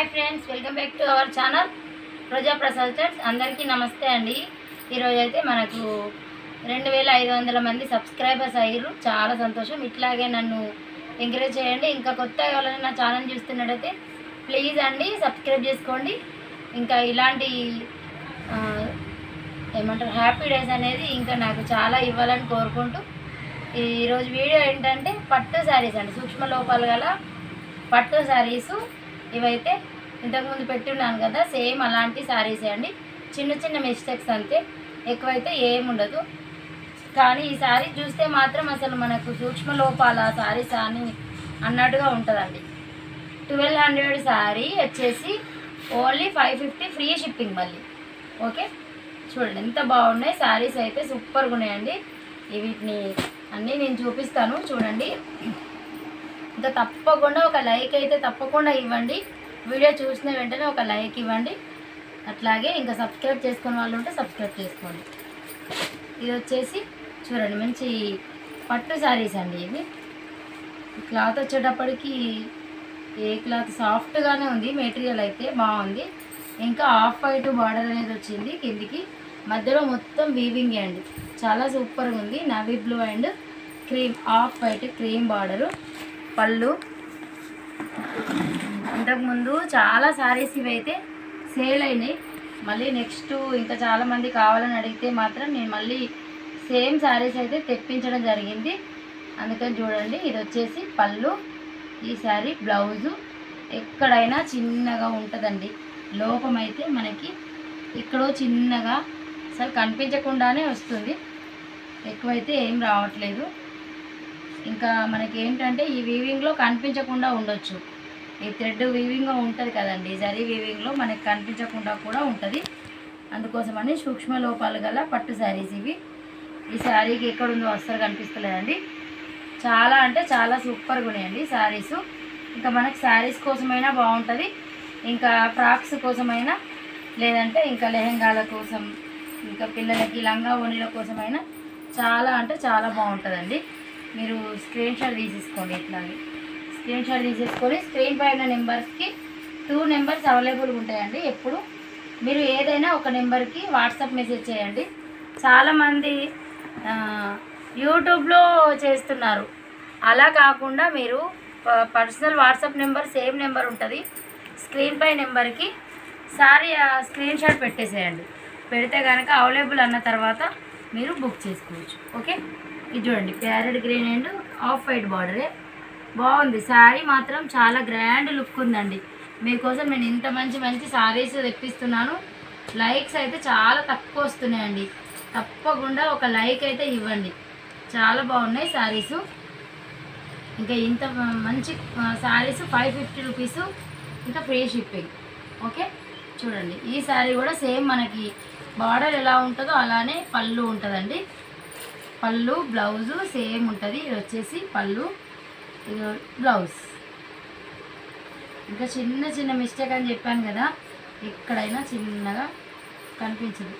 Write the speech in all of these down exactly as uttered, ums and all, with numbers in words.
Hi friends, welcome back to our channel Roja Prasad. అందరికీ నమస్తే అండి. ఈరోజు అయితే మనకు రెండు వేల ఐదు వందల మంది సబ్స్క్రైబర్స్ అయ్యారు. చాలా సంతోషం. ఇట్లాగే నన్ను ఎంకరేజ్ చేయండి. ఇంకా కొత్తగా ఎవరైనా నా ఛానల్ చూస్తున్నట్టయితే ప్లీజ్ అండి సబ్స్క్రైబ్ చేసుకోండి. ఇంకా ఇలాంటి ఏమంటారు హ్యాపీ డేస్ అనేది ఇంకా నాకు చాలా ఇవ్వాలని కోరుకుంటూ ఈరోజు వీడియో ఏంటంటే పట్టు శారీస్ అండి, సూక్ష్మ లోపాలు గల పట్టు శారీసు. ఇవైతే ఇంతకుముందు పెట్టున్నాను కదా, సేమ్ అలాంటి శారీసే అండి. చిన్న చిన్న మిస్టేక్స్ అంతే, ఎక్కువైతే ఏముండదు. కానీ ఈ శారీ చూస్తే మాత్రం అసలు మనకు సూక్ష్మ లోపాల శారీస్ అని అన్నట్టుగా ఉంటుందండి. ట్వెల్వ్ హండ్రెడ్ శారీ వచ్చేసి only five fifty free shipping మళ్ళీ. ఓకే, చూడండి ఎంత బాగున్నాయి శారీస్ అయితే, సూపర్గా ఉన్నాయండి. వీటిని అన్నీ నేను చూపిస్తాను చూడండి. ఇంకా తప్పకుండా ఒక లైక్ అయితే తప్పకుండా ఇవ్వండి. వీడియో చూసిన వెంటనే ఒక లైక్ ఇవ్వండి. అట్లాగే ఇంకా సబ్స్క్రైబ్ చేసుకునే వాళ్ళు ఉంటే సబ్స్క్రైబ్ చేసుకోండి. ఇది వచ్చేసి చూడండి మంచి పట్టు శారీస్ అండి. ఇవి క్లాత్ వచ్చేటప్పటికి ఏ క్లాత్ సాఫ్ట్గానే ఉంది, మెటీరియల్ అయితే బాగుంది. ఇంకా ఆఫ్ వైట్ బార్డర్ అనేది వచ్చింది కిందికి, మధ్యలో మొత్తం వీవింగ్ అండి. చాలా సూపర్గా ఉంది. Navy blue and cream, off white cream border. పళ్ళు ఇంతకుముందు చాలా శారీస్ ఇవైతే సేల్ అయినాయి. మళ్ళీ నెక్స్ట్ ఇంకా చాలామంది కావాలని అడిగితే మాత్రం నేను మళ్ళీ సేమ్ శారీస్ అయితే తెప్పించడం జరిగింది. అందుకని చూడండి, ఇది వచ్చేసి పళ్ళు, ఈ శారీ బ్లౌజు. ఎక్కడైనా చిన్నగా ఉంటుందండి, లోపం అయితే మనకి ఇక్కడో చిన్నగా అసలు కనిపించకుండానే వస్తుంది, ఎక్కువైతే ఏం రావట్లేదు. ఇంకా మనకి ఏంటంటే ఈ వీవింగ్లో కనిపించకుండా ఉండొచ్చు. ఈ థ్రెడ్ వీవింగ్గా ఉంటుంది కదండి, జరీ వీవింగ్లో మనకి కనిపించకుండా కూడా ఉంటుంది. అందుకోసమని సూక్ష్మ లోపాలు గల పట్టు శారీస్ ఇవి. ఈ శారీకి ఎక్కడుందో అస్సలు కనిపిస్తలేదండి. చాలా అంటే చాలా సూపర్గా ఉన్నాయండి శారీసు. ఇంకా మనకి శారీస్ కోసమైనా బాగుంటుంది, ఇంకా ఫ్రాక్స్ కోసమైనా, లేదంటే ఇంకా లెహెంగాల కోసం, ఇంకా పిల్లలకి లంగా ఓణీల కోసమైనా చాలా అంటే చాలా బాగుంటుందండి. మీరు స్క్రీన్ షాట్ తీసేసుకోండి. ఇట్లాగే స్క్రీన్ షాట్ తీసేసుకొని స్క్రీన్ పైన నెంబర్స్కి టూ నెంబర్స్ అవైలబుల్గా ఉంటాయండి. ఎప్పుడు మీరు ఏదైనా ఒక నెంబర్కి వాట్సాప్ మెసేజ్ చేయండి. చాలామంది యూట్యూబ్లో చేస్తున్నారు, అలా కాకుండా మీరు personal WhatsApp number same number ఉంటుంది, స్క్రీన్ పై నెంబర్కి సారీ స్క్రీన్ షాట్ పెట్టేసేయండి. పెడితే కనుక అవైలబుల్ అన్న తర్వాత మీరు బుక్ చేసుకోవచ్చు. ఓకే, ఇది చూడండి parrot green and off white బార్డరే, బాగుంది. శారీ మాత్రం చాలా గ్రాండ్ లుక్ ఉందండి. మీకోసం నేను ఇంత మంచి మంచి శారీస్ తెప్పిస్తున్నాను. లైక్స్ అయితే చాలా తక్కువ వస్తున్నాయండి. తప్పకుండా ఒక లైక్ అయితే ఇవ్వండి. చాలా బాగున్నాయి శారీసు. ఇంకా ఇంత మంచి శారీస్ ఫైవ్ ఫిఫ్టీ రూపీసు, ఇంకా ఫ్రీ షిప్పింగ్. ఓకే, చూడండి ఈ శారీ కూడా సేమ్ మనకి బార్డర్ ఎలా ఉంటుందో అలానే పళ్ళు ఉంటుందండి. పళ్ళు బ్లౌజు సేమ్ ఉంటుంది. ఇది వచ్చేసి పళ్ళు, ఇది బ్లౌజ్. ఇంకా చిన్న చిన్న మిస్టేక్ అని చెప్పాను కదా, ఎక్కడైనా చిన్నగా కనిపించదు.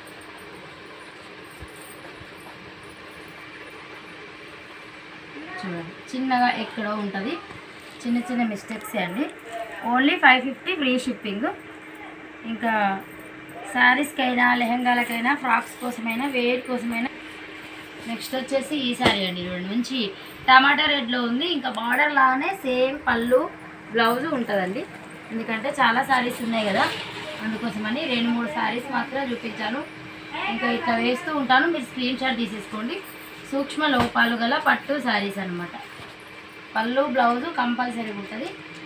చూడండి చిన్నగా ఎక్కడో ఉంటుంది, చిన్న చిన్న మిస్టేక్స్ అండి. Only five fifty free shipping. ఇంకా శారీస్కైనా, లెహంగాలకైనా, ఫ్రాక్స్ కోసమైనా, వేర్ కోసమైనా. నెక్స్ట్ వచ్చేసి ఈ శారీ అండి. చూడండి మంచి టమాటా రెడ్లో ఉంది. ఇంకా బార్డర్ లాగానే సేమ్ పళ్ళు బ్లౌజు ఉంటుందండి. ఎందుకంటే చాలా శారీస్ ఉన్నాయి కదా, అందుకోసమని రెండు మూడు శారీస్ మాత్రం చూపించాను. ఇంకా ఇట్లా వేస్తూ ఉంటాను, మీరు స్క్రీన్ షాట్ తీసేసుకోండి. సూక్ష్మ లోపాలు గల పట్టు శారీస్ అనమాట. పళ్ళు బ్లౌజు కంపల్సరీ ఉంటుంది.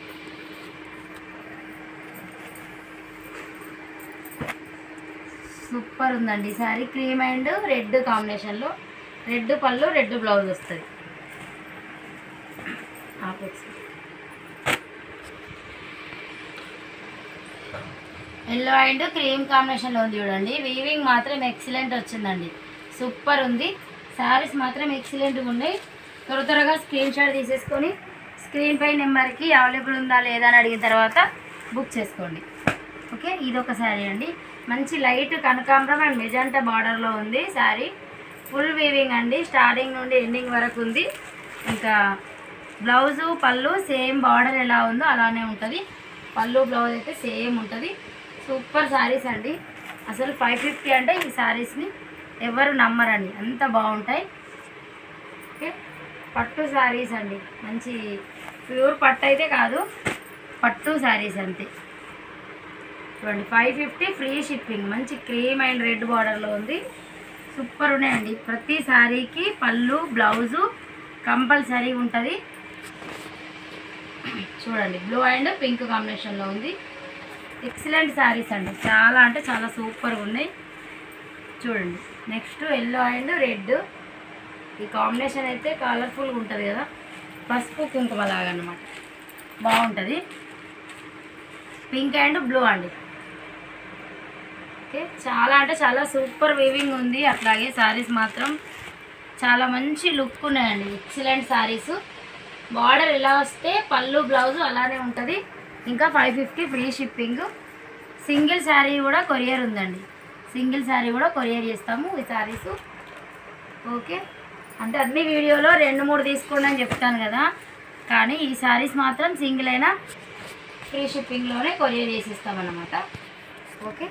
సూపర్ ఉందండి శారీ. క్రీమ్ అండ్ రెడ్ కాంబినేషన్లో, రెడ్ పళ్ళు రెడ్ బ్లౌజ్ వస్తుంది. ఎల్లో అండ్ క్రీమ్ కాంబినేషన్లో ఉంది చూడండి. వీవింగ్ మాత్రం ఎక్సలెంట్ వచ్చిందండి, సూపర్ ఉంది. శారీస్ మాత్రం ఎక్సలెంట్గా ఉన్నాయి. త్వర త్వరగా స్క్రీన్ షాట్ తీసేసుకొని స్క్రీన్ పై నెంబర్కి అవైలబుల్ ఉందా లేదా అని అడిగిన తర్వాత బుక్ చేసుకోండి. ఓకే, ఇది ఒక శారీ అండి. మంచి లైట్ కనకాంబరం అండ్ మెజంటా బార్డర్లో ఉంది శారీ. ఫుల్ వీవింగ్ అండి, స్టార్టింగ్ నుండి ఎండింగ్ వరకు ఉంది. ఇంకా బ్లౌజు పళ్ళు సేమ్ బార్డర్ ఎలా ఉందో అలానే ఉంటుంది. పళ్ళు బ్లౌజ్ అయితే సేమ్ ఉంటుంది. సూపర్ శారీస్ అండి. అసలు ఫైవ్ ఫిఫ్టీ అంటే ఈ శారీస్ని ఎవరు నమ్మరండి, అంత బాగుంటాయి. ఓకే, పట్టు శారీస్ అండి, మంచి ప్యూర్ పట్టు అయితే కాదు, పట్టు శారీస్ అంతే. చూడండి ఫైవ్ ఫిఫ్టీ ఫ్రీ షిప్పింగ్. మంచి క్రీమ్ అండ్ రెడ్ బార్డర్లో ఉంది. సూపర్ ఉన్నాయండి. ప్రతి శారీకి పళ్ళు బ్లౌజు కంపల్సరీ ఉంటుంది. చూడండి బ్లూ అండ్ పింక్ కాంబినేషన్లో ఉంది. ఎక్సలెంట్ శారీస్ అండి, చాలా అంటే చాలా సూపర్గా ఉన్నాయి. చూడండి నెక్స్ట్ ఎల్లో అండ్ రెడ్, ఈ కాంబినేషన్ అయితే కలర్ఫుల్గా ఉంటుంది కదా, పసుపు కుంకుమ లాగా అన్నమాట, బాగుంటుంది. పింక్ అండ్ బ్లూ అండి. ఓకే, చాలా అంటే చాలా సూపర్ వీవింగ్ ఉంది. అట్లాగే శారీస్ మాత్రం చాలా మంచి లుక్ ఉన్నాయండి, ఎక్సలెంట్ శారీస్. బార్డర్ ఎలా వస్తే పళ్ళు బ్లౌజు అలానే ఉంటుంది. ఇంకా five fifty free shipping. Single sari కూడా కొరియర్ ఉందండి, సింగిల్ శారీ కూడా కొరియర్ చేస్తాము ఈ శారీస్. ఓకే, అంటే అన్ని వీడియోలో రెండు మూడు తీసుకోండి అని చెప్తాను కదా, కానీ ఈ శారీస్ మాత్రం సింగిల్ అయినా ఫ్రీ షిప్పింగ్లోనే కొరియర్ చేసిస్తామన్నమాట. ఓకే,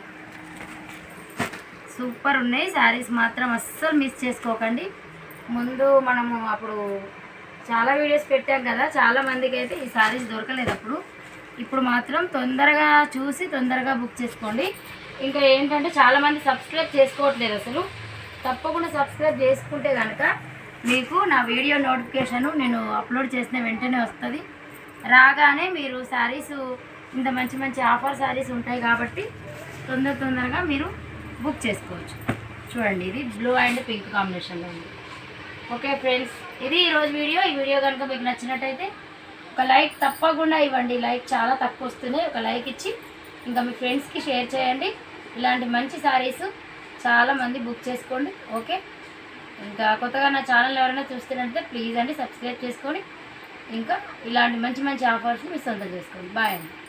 సూపర్ ఉన్నాయి శారీస్ మాత్రం, అస్సలు మిస్ చేసుకోకండి. ముందు మనము అప్పుడు చాలా వీడియోస్ పెట్టాం కదా, చాలామందికి అయితే ఈ శారీస్ దొరకలేదు అప్పుడు. ఇప్పుడు మాత్రం తొందరగా చూసి తొందరగా బుక్ చేసుకోండి. ఇంకా ఏంటంటే చాలామంది సబ్స్క్రైబ్ చేసుకోవట్లేదు అసలు. తప్పకుండా సబ్స్క్రైబ్ చేసుకుంటే కనుక మీకు నా వీడియో నోటిఫికేషను నేను అప్లోడ్ చేసిన వెంటనే వస్తుంది. రాగానే మీరు శారీస్, ఇంత మంచి మంచి ఆఫర్ శారీస్ ఉంటాయి కాబట్టి తొందర తొందరగా మీరు బుక్ చేసుకోవచ్చు. చూడండి ఇది బ్లూ అండ్ పింక్ కాంబినేషన్లో ఉంది. ఓకే ఫ్రెండ్స్, ఇది ఈరోజు వీడియో. ఈ వీడియో కనుక మీకు నచ్చినట్టయితే ఒక లైక్ తప్పకుండా ఇవ్వండి. లైక్ చాలా తక్కువ వస్తున్నాయి, ఒక లైక్ ఇచ్చి ఇంకా మీ ఫ్రెండ్స్కి షేర్ చేయండి. ఇలాంటి మంచి శారీస్ చాలామంది బుక్ చేసుకోండి. ఓకే, ఇంకా కొత్తగా నా ఛానల్ ఎవరైనా చూస్తున్నట్లయితే ప్లీజ్ అండి సబ్స్క్రైబ్ చేసుకొని ఇంకా ఇలాంటి మంచి మంచి ఆఫర్స్ మీ సొంతం చేసుకోండి. బాయ్ అండి.